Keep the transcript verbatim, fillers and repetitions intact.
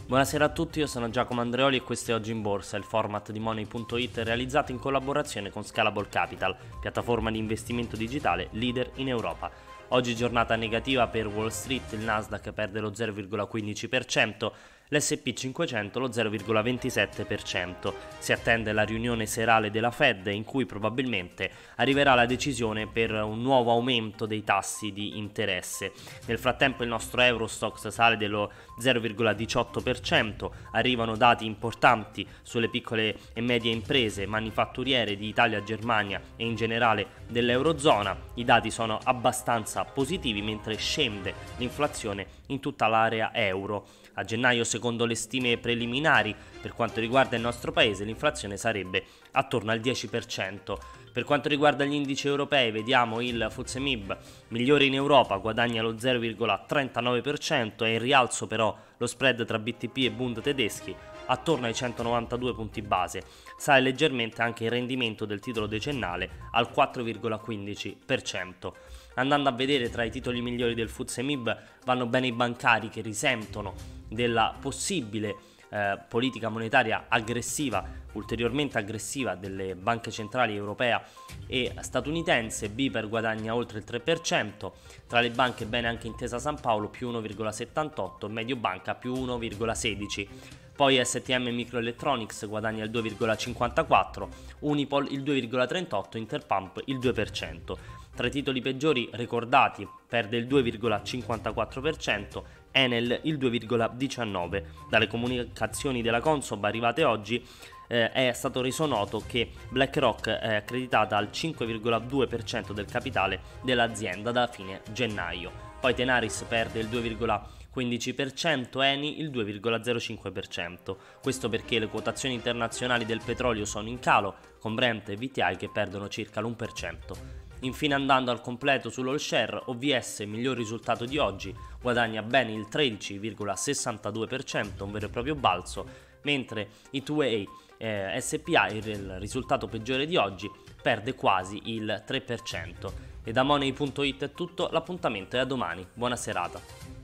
Buonasera a tutti, io sono Giacomo Andreoli e questo è Oggi in Borsa, il format di Money punto it realizzato in collaborazione con Scalable Capital, piattaforma di investimento digitale leader in Europa. Oggi giornata negativa per Wall Street, il Nasdaq perde lo zero virgola quindici per cento, l'S and P cinquecento lo zero virgola ventisette per cento. Si attende la riunione serale della Fed in cui probabilmente arriverà la decisione per un nuovo aumento dei tassi di interesse. Nel frattempo il nostro Eurostoxx sale dello zero virgola diciotto per cento, arrivano dati importanti sulle piccole e medie imprese manifatturiere di Italia, Germania e in generale dell'Eurozona. I dati sono abbastanza positivi mentre scende l'inflazione in tutta l'area euro. A gennaio, secondo le stime preliminari, per quanto riguarda il nostro paese, l'inflazione sarebbe attorno al dieci per cento. Per quanto riguarda gli indici europei, vediamo il F T S E M I B migliore in Europa, guadagna lo zero virgola trentanove per cento e in rialzo però lo spread tra B T P e Bund tedeschi attorno ai centonovantadue punti base. Sale leggermente anche il rendimento del titolo decennale al quattro virgola quindici per cento. Andando a vedere tra i titoli migliori del F T S E M I B vanno bene i bancari che risentono della possibile eh, politica monetaria aggressiva, ulteriormente aggressiva delle banche centrali europea e statunitense. BPER guadagna oltre il tre per cento, tra le banche bene anche Intesa San Paolo più uno virgola settantotto, Mediobanca più uno virgola sedici. Poi S T M Microelectronics guadagna il due virgola cinquantaquattro, Unipol il due virgola trentotto, Interpump il due per cento. Tra i titoli peggiori ricordati perde il due virgola cinquantaquattro per cento, Enel il due virgola diciannove per cento. Dalle comunicazioni della Consob arrivate oggi eh, è stato reso noto che BlackRock è accreditata al cinque virgola due per cento del capitale dell'azienda da fine gennaio. Poi Tenaris perde il due virgola quindici per cento, Eni il due virgola zero cinque per cento. Questo perché le quotazioni internazionali del petrolio sono in calo, con Brent e V T I che perdono circa l'uno per cento. Infine, andando al completo sull'all share, O V S, miglior risultato di oggi, guadagna ben il tredici virgola sessantadue per cento, un vero e proprio balzo, mentre i due A eh, S P I, il risultato peggiore di oggi, perde quasi il tre per cento. E da Money punto it è tutto, l'appuntamento è a domani, buona serata.